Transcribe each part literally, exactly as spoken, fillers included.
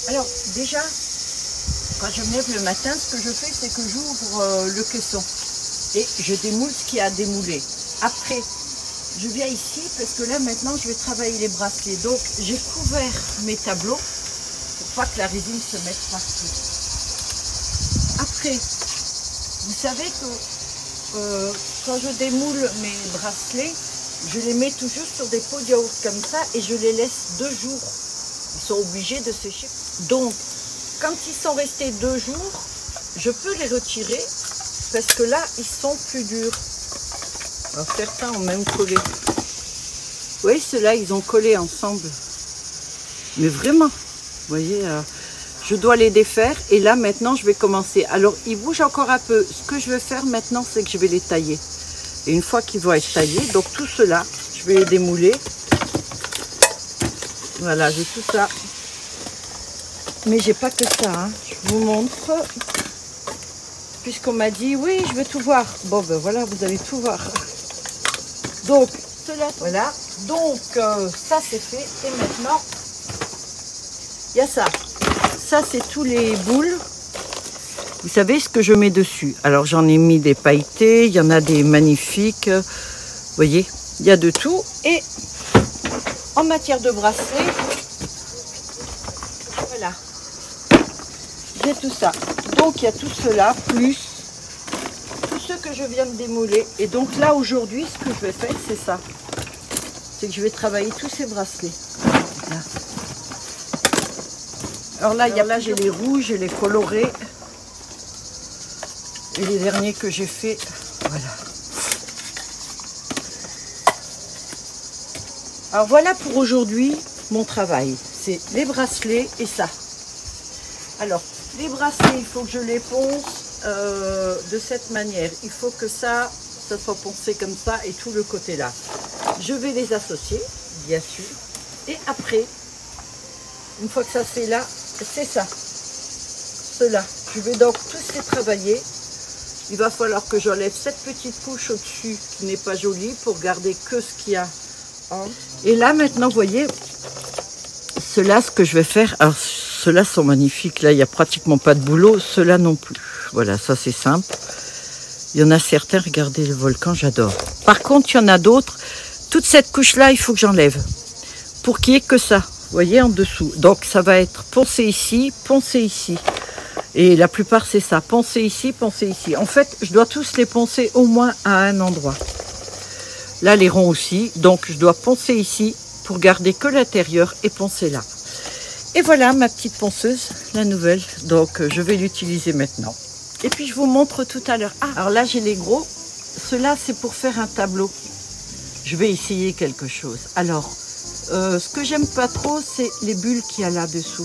Alors déjà, quand je me lève le matin, ce que je fais, c'est que j'ouvre euh, le caisson et je démoule ce qu'il y a à démouler. Après, je viens ici parce que là maintenant je vais travailler les bracelets. Donc j'ai couvert mes tableaux pour pas que la résine se mette partout. Après, vous savez que euh, quand je démoule mes bracelets, je les mets toujours sur des pots de yaourt comme ça et je les laisse deux jours. Ils sont obligés de sécher. Donc, quand ils sont restés deux jours, je peux les retirer parce que là, ils sont plus durs. Alors, certains ont même collé. Oui, ceux-là, ils ont collé ensemble. Mais vraiment, vous voyez, euh, je dois les défaire. Et là, maintenant, je vais commencer. Alors, ils bougent encore un peu. Ce que je vais faire maintenant, c'est que je vais les tailler. Et une fois qu'ils vont être taillés, donc tout cela, je vais les démouler. Voilà, j'ai tout ça. Mais j'ai pas que ça, hein. Je vous montre. Puisqu'on m'a dit, oui, je veux tout voir. Bon, ben voilà, vous allez tout voir. Donc, cela, voilà. Donc, euh, ça, c'est fait. Et maintenant, il y a ça. Ça, c'est tous les boules. Vous savez ce que je mets dessus? Alors, j'en ai mis des pailletés. Il y en a des magnifiques. Vous voyez, il y a de tout. Et en matière de bracelet, voilà. J'ai tout ça. Donc, il y a tout cela, plus tout ce que je viens de démouler. Et donc, là, aujourd'hui, ce que je vais faire, c'est ça. C'est que je vais travailler tous ces bracelets. Là. Alors là, il y a, là j'ai les rouges, j'ai les colorés. Et les derniers que j'ai fait, voilà. Alors, voilà pour aujourd'hui mon travail. C'est les bracelets et ça. Alors, les bracelets, il faut que je les ponce euh, de cette manière. Il faut que ça, ça soit poncé comme ça et tout le côté là. Je vais les associer, bien sûr. Et après, une fois que ça c'est là, c'est ça. Cela. Je vais donc tous les travailler. Il va falloir que j'enlève cette petite couche au-dessus qui n'est pas jolie pour garder que ce qu'il y a. Et là, maintenant, vous voyez, ceux-là, ce que je vais faire, alors ceux-là sont magnifiques. Là, il n'y a pratiquement pas de boulot. Ceux-là non plus. Voilà, ça c'est simple. Il y en a certains, regardez le volcan, j'adore. Par contre, il y en a d'autres. Toute cette couche-là, il faut que j'enlève pour qu'il n'y ait que ça. Vous voyez, en dessous. Donc, ça va être poncé ici, poncé ici. Et la plupart, c'est ça. Poncer ici, poncer ici. En fait, je dois tous les poncer au moins à un endroit. Là, les ronds aussi. Donc, je dois poncer ici pour garder que l'intérieur et poncer là. Et voilà ma petite ponceuse, la nouvelle. Donc, je vais l'utiliser maintenant. Et puis, je vous montre tout à l'heure. Ah, alors là, j'ai les gros. Ceux-là, c'est pour faire un tableau. Je vais essayer quelque chose. Alors, euh, ce que j'aime pas trop, c'est les bulles qu'il y a là-dessous.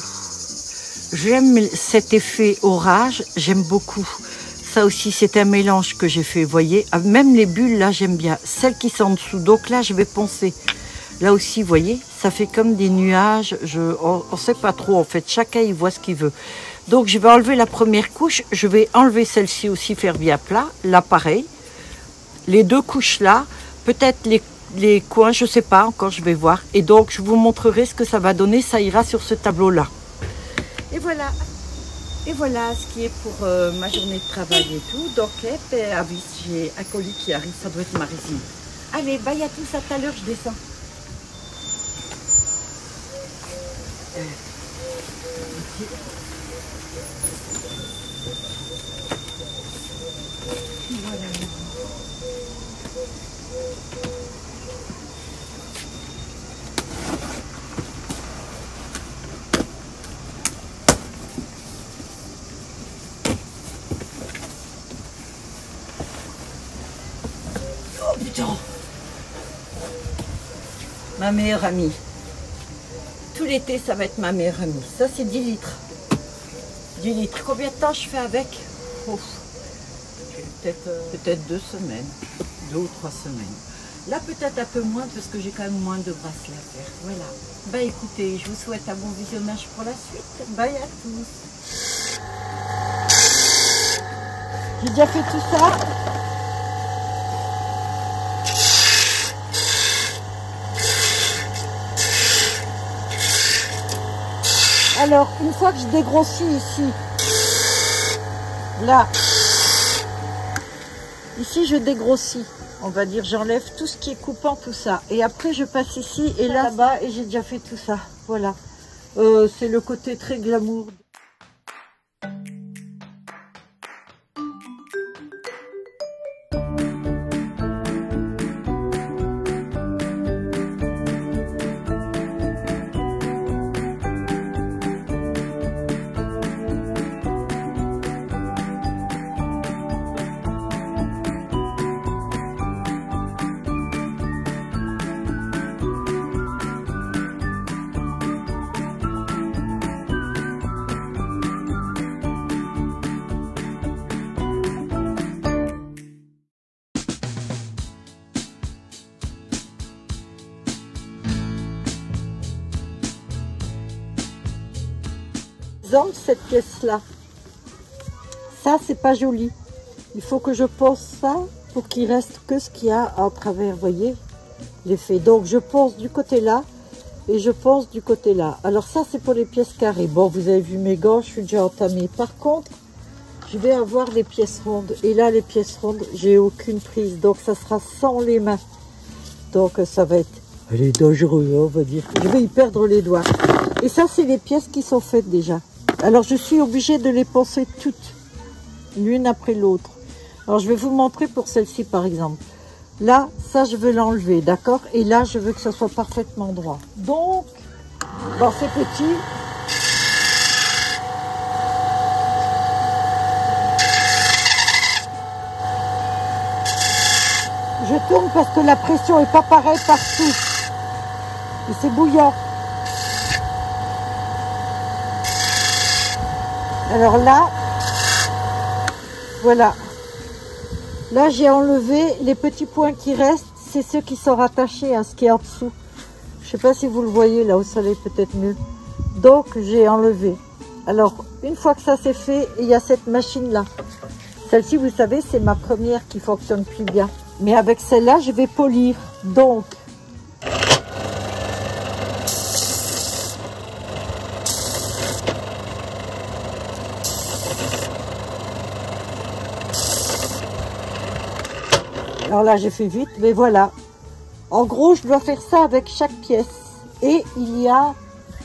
J'aime cet effet orage, j'aime beaucoup. Ça aussi, c'est un mélange que j'ai fait, vous voyez. Même les bulles, là, j'aime bien. Celles qui sont en dessous. Donc là, je vais poncer. Là aussi, vous voyez, ça fait comme des nuages. Je, on ne sait pas trop, en fait. Chacun, il voit ce qu'il veut. Donc, je vais enlever la première couche. Je vais enlever celle-ci aussi, faire bien plat. Là, pareil. Les deux couches là. Peut-être les, les coins, je ne sais pas. Encore, je vais voir. Et donc, je vous montrerai ce que ça va donner. Ça ira sur ce tableau-là. Et voilà, et voilà ce qui est pour euh, ma journée de travail et tout. Donc, eh, avis, j'ai un colis qui arrive, ça doit être ma résine. Allez, bye à tous, à tout à l'heure, je descends. Euh, voilà. Oh putain! Ma meilleure amie. Tout l'été, ça va être ma meilleure amie. Ça, c'est dix litres. dix litres. Combien de temps je fais avec? Peut-être euh, peut-être deux semaines. Deux ou trois semaines. Là, peut-être un peu moins parce que j'ai quand même moins de bracelets à faire. Voilà. Bah écoutez, je vous souhaite un bon visionnage pour la suite. Bye à tous. J'ai déjà fait tout ça. Alors, une fois que je dégrossis ici, là, ici je dégrossis, on va dire, j'enlève tout ce qui est coupant, tout ça. Et après, je passe ici et là, là-bas, et j'ai déjà fait tout ça. Voilà. Euh, c'est le côté très glamour. Cette pièce là, ça c'est pas joli, il faut que je pose ça pour qu'il reste que ce qu'il y a à travers, voyez l'effet. Donc je pose du côté là et je pose du côté là. Alors ça c'est pour les pièces carrées. Bon, vous avez vu mes gants, je suis déjà entamée. Par contre, je vais avoir les pièces rondes et là les pièces rondes, j'ai aucune prise, donc ça sera sans les mains, donc ça va être, elle est dangereux, on va dire, je vais y perdre les doigts. Et ça c'est les pièces qui sont faites déjà. Alors je suis obligée de les poncer toutes, l'une après l'autre. Alors je vais vous montrer pour celle-ci par exemple. Là, ça je veux l'enlever, d'accord? Et là, je veux que ça soit parfaitement droit. Donc, bon, c'est petit. Je tourne parce que la pression n'est pas pareille partout. Et c'est bouillant. Alors là, voilà. Là, j'ai enlevé les petits points qui restent. C'est ceux qui sont rattachés à ce qui est en dessous. Je ne sais pas si vous le voyez là au soleil, peut-être mieux. Donc, j'ai enlevé. Alors, une fois que ça c'est fait, il y a cette machine-là. Celle-ci, vous savez, c'est ma première qui fonctionne plus bien. Mais avec celle-là, je vais polir. Donc, alors là, j'ai fait vite, mais voilà. En gros, je dois faire ça avec chaque pièce. Et il y a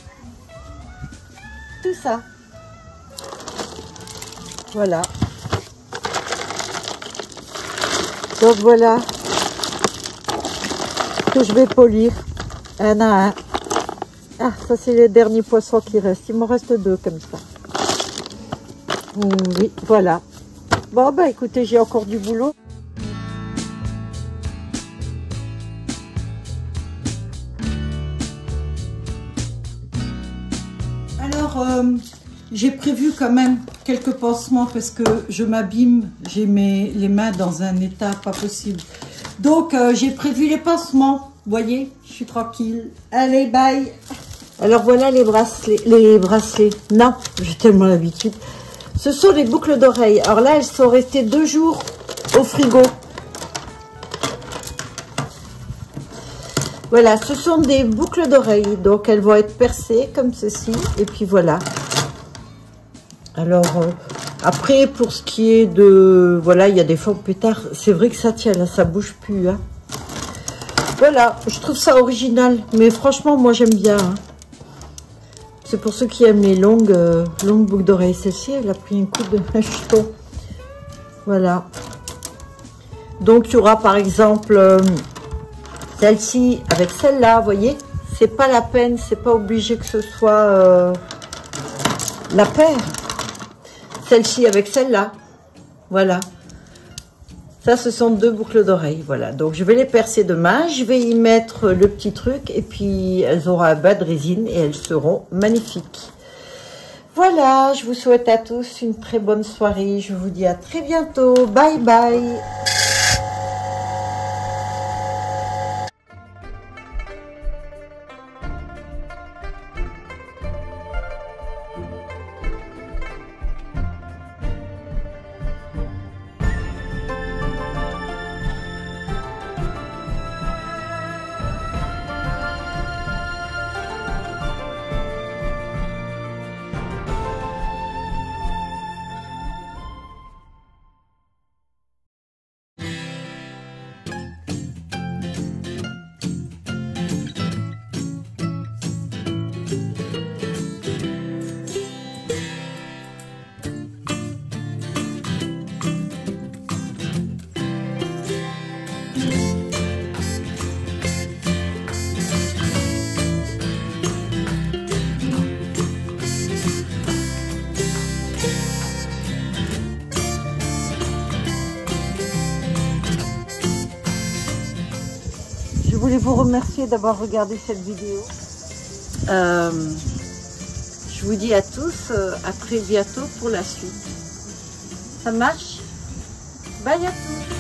tout ça. Voilà. Donc voilà. Que je vais polir un à un. Ah, ça c'est les derniers poissons qui restent. Il m'en reste deux comme ça. Oui, voilà. Bon, bah écoutez, j'ai encore du boulot. Euh, j'ai prévu quand même quelques pansements parce que je m'abîme, j'ai mes les mains dans un état pas possible. Donc euh, j'ai prévu les pansements, vous voyez, je suis tranquille. Allez, bye. Alors voilà les bracelets, les bracelets. Non, j'ai tellement l'habitude. Ce sont les boucles d'oreilles. Alors là, elles sont restées deux jours au frigo. Voilà, ce sont des boucles d'oreilles, donc elles vont être percées comme ceci, et puis voilà. Alors, euh, après, pour ce qui est de... Voilà, il y a des formes pétards, c'est vrai que ça tient, là, ça bouge plus. Hein. Voilà, je trouve ça original, mais franchement, moi, j'aime bien. Hein. C'est pour ceux qui aiment les longues, euh, longues boucles d'oreilles. Celle-ci, elle a pris un coup de jeton. Voilà. Donc, il y aura, par exemple... Euh, celle-ci avec celle-là, vous voyez, c'est pas la peine, c'est pas obligé que ce soit euh, la paire. Celle-ci avec celle-là, voilà. Ça, ce sont deux boucles d'oreilles, voilà. Donc, je vais les percer demain, je vais y mettre le petit truc et puis elles auront un bas de résine et elles seront magnifiques. Voilà, je vous souhaite à tous une très bonne soirée. Je vous dis à très bientôt. Bye bye. vous remercier d'avoir regardé cette vidéo. Euh, je vous dis à tous, euh, à très bientôt pour la suite. Ça marche? Bye à tous.